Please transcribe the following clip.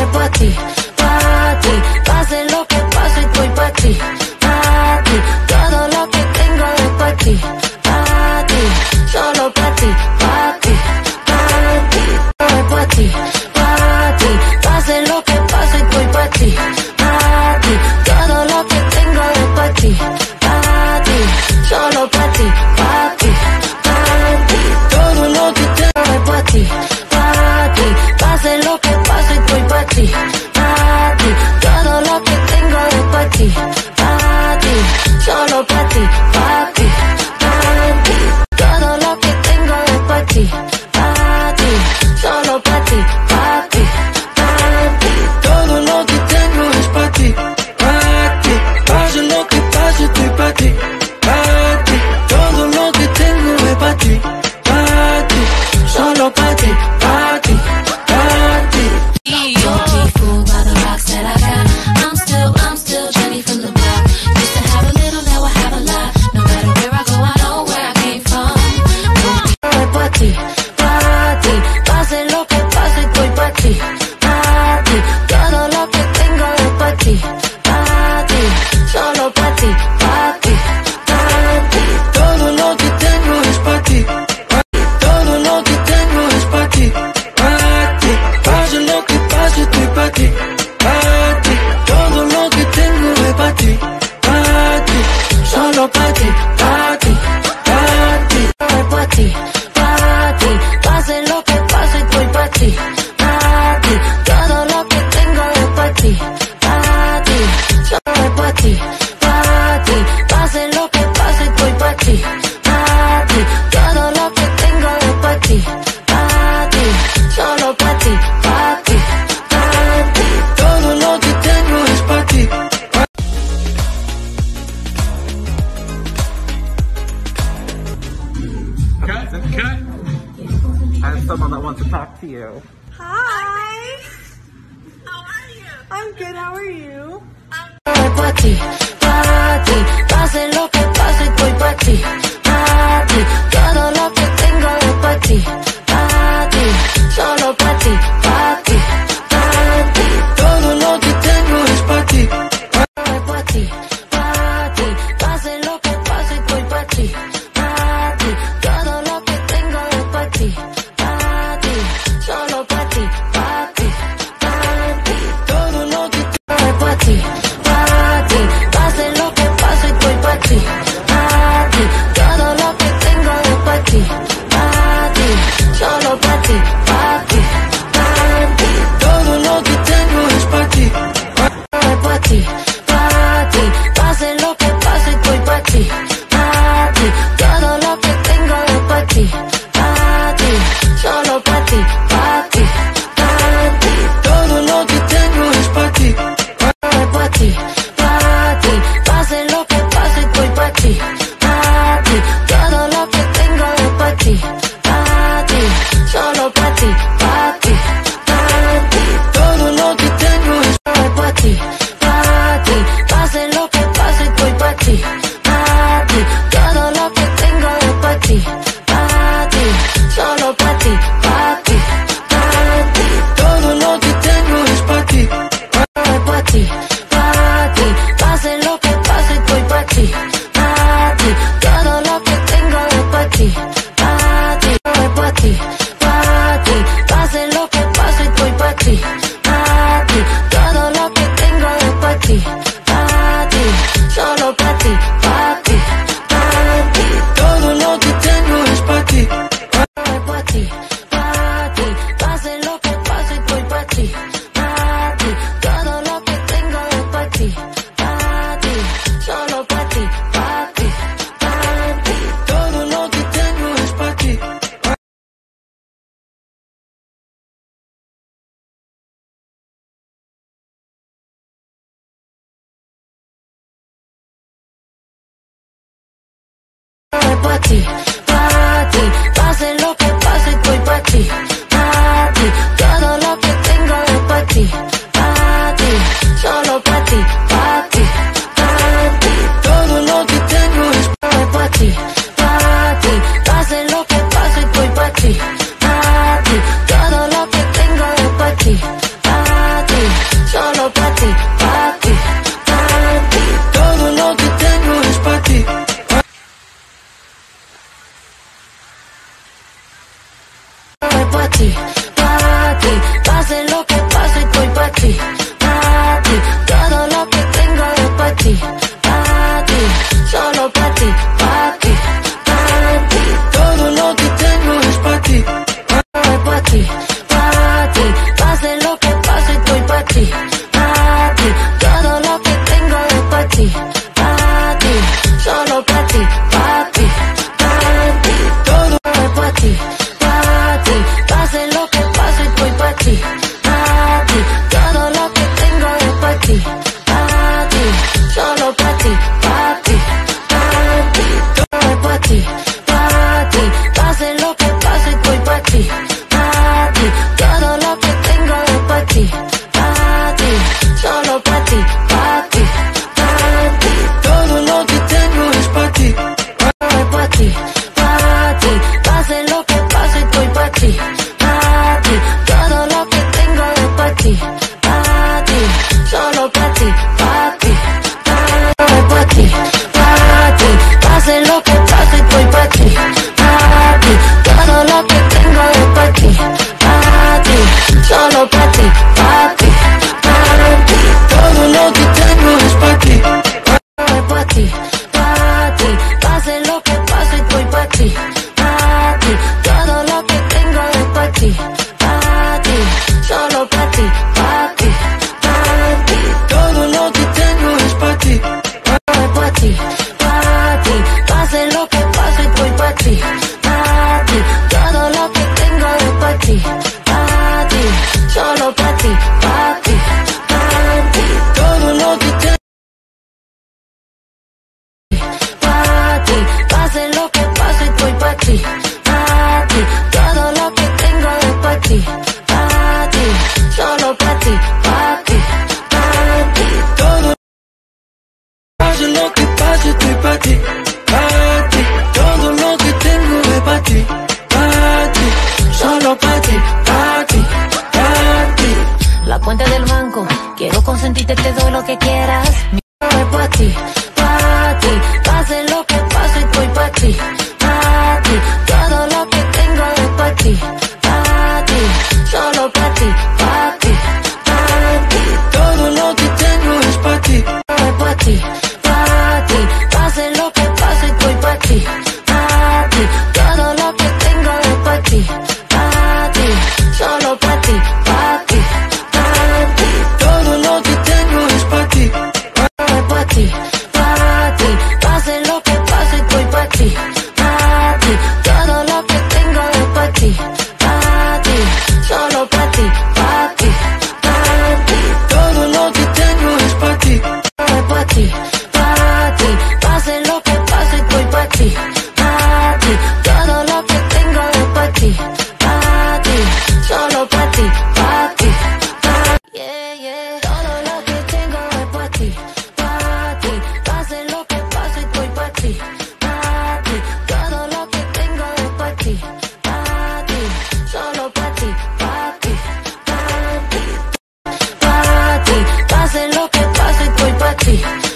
pa' ti, pase lo que pase, estoy pa' ti, todo lo que tengo es pa' ti, solo pa' ti, pa' ti, pase lo que pase, estoy pa' ti, todo lo que tengo es pa' ti, solo pa' ti, todo lo que tengo es pa' ti, pase lo que pase, estoy pa' ti, todo lo que tengo es pa' ti, solo pa' ti, todo lo que tengo es pa' ti, solo pa' ti, todo lo que tengo es pa' ti, pase lo que pase, estoy pa' ti, todo lo que tengo es pa' ti, solo pa' ti, pase lo que pase, estoy pa' ti, todo lo que tengo es pa' ti, solo pa' ti, todo lo que tengo es pa' ti, todo lo que tengo es pa' ti, pase lo que pase, estoy pa' ti, todo lo que tengo es pa' ti, solo pa' ti, pa' ti, pase lo que pase, estoy pa' ti, todo lo que tengo es pa' ti, solo pa' ti, pase lo que pase, estoy pa' ti, todo lo que tengo es pa' ti, solo pa' ti, todo lo que tengo es pa' ti. Cut. I have someone that wants to talk to you. Hi. How are you? I'm good. How are you? Pa' ti, pase lo que pase, estoy pa' ti, todo lo que tengo es pa' ti, solo pa' ti, todo lo que tengo es pa' ti, pase lo que pase, estoy pa' ti, todo lo que tengo es pa' ti, solo pa' ti, todo lo que tengo es pa' ti, pase lo que pase, estoy pa' ti, todo lo que tengo es pa' ti, solo pa' ti, todo lo que tengo es pa' ti, pase lo que pase, estoy pa' ti, todo lo que tengo es pa' ti, solo pa' ti, todo lo que tengo es pa' ti, pase lo que pase, estoy pa' ti, todo lo que tengo es pa' ti, solo pa' ti, todo lo que tengo es pa' ti, pase lo que pase, estoy pa' ti, todo lo que tengo es pa' ti, solo pa' ti, todo lo que tengo es pa' ti, pase lo que pase, estoy pa' ti, todo lo que tengo es pa' ti, pase lo que pase, estoy pa' ti, todo lo que tengo es pa' ti, solo pa' ti, todo lo que tengo es pa' ti, pase lo que pase, estoy pa' ti, todo lo que tengo es pa' ti, solo pa' ti, todo lo que tengo es pa' ti. Pa' ti, pase lo que pase, estoy pa' ti, todo lo que tengo es pa' ti, solo pa' ti, todo lo que tengo es pa' ti, pase lo que pase, estoy pa' ti, todo lo que tengo es pa' ti, pa' ti, pa' ti. Todo lo que tengo es pa' ti, pa' ti. Solo pa' ti, pa' ti, pa' ti. Todo lo que tengo es pa' ti. Es pa' ti, pa' ti. Pase lo que pase, estoy pa' ti, pa' ti. Todo lo que tengo es pa' ti, pa' ti. Solo pa' ti, pa' ti, pa' ti. Todo es pa' ti, pa' ti. Pase lo que pase, estoy pa' ti, pa' ti. Todo lo que tengo es pa' ti, pa' ti. Solo pa' ti, pa' ti, pa' ti. Todo es pa' ti, pa' ti. Pase lo que pase, estoy pa' ti, pa' ti. Todo lo que tengo es pa' ti, pa' ti. Solo pa' ti, pa' ti, pa' ti. Todo lo que tengo es pa' ti. Es pa' ti, pa' ti. Pase lo que pase, estoy pa' ti, pa' ti. Todo lo que tengo es pa' ti, pa' ti. Solo pa' ti, pa' ti, es pa' ti, pa' ti. Pase lo que pase, estoy pa' ti, pa' ti. Todo lo que tengo es pa' ti, pa' ti. Solo pa' ti, pa' ti, pa' ti. Todo lo que tengo es pa' ti. Es pa' ti, pa' ti. Pase lo que pase, estoy pa' ti, pa' ti. Todo lo que tengo es pa' ti, pa' ti. Solo pa' ti, pa' ti, pa' ti. Todo lo que tengo es pa' ti. Es pa' ti, pa' ti. Pase lo que pase, estoy pa' ti, pa' ti. Todo lo que tengo es pa' ti, pa' ti. Solo pa' ti, pa' ti, pa' ti. Todo lo que tengo Pa' ti. Pase lo que pase, estoy pa' ti, pa' ti. Todo lo que tengo es pa' ti, pa' ti. Solo pa' ti, pa' ti, pa' ti. todo. Pase lo que pase, estoy pa' ti, pa' ti. Todo lo que tengo es pa' ti, pa' ti. Solo pa' ti, pa' ti, pa' ti. La cuenta del banco, quiero consentirte, te doy lo que quieras. Mi es pa' ti, pa' ti. Pase lo que pase, estoy pa' ti, pa' ti. Todo lo que tengo es pa' ti, pa' ti. Solo pa' ti, pa' ti, pa' ti. Todo lo que tengo es pa' ti. Es pa' ti, pa' ti. Pase lo que pase, estoy pa' ti, pa' ti. Todo lo que tengo es pa' ti, pa' ti. Solo pa' ti, pa' ti, pa' ti. Todo lo que tengo es pa' ti. Es pa' ti, pa' ti. Pase lo que pase, estoy pa' ti, pa' ti. Todo lo que tengo es pa' ti, pa' ti. Solo pa' ti, pa' ti, pa' ti. Todo lo que tengo es pa' ti. Es pa' ti, pa' ti. Pase lo que pase, estoy pa' ti, pa' ti. Todo lo que tengo es pa' ti, pa' ti. Solo pa' ti, pa' ti, pa' yeah, yeah. Todo lo que tengo es pa' ti, pa' ti. Pase lo que pase, estoy pa' ti, pa' ti. Todo lo que tengo es pa' ti, pa' ti. Solo pa' ti, pa' ti, pa' ti. Pa' ti. Pase lo que pase, estoy pa' ti.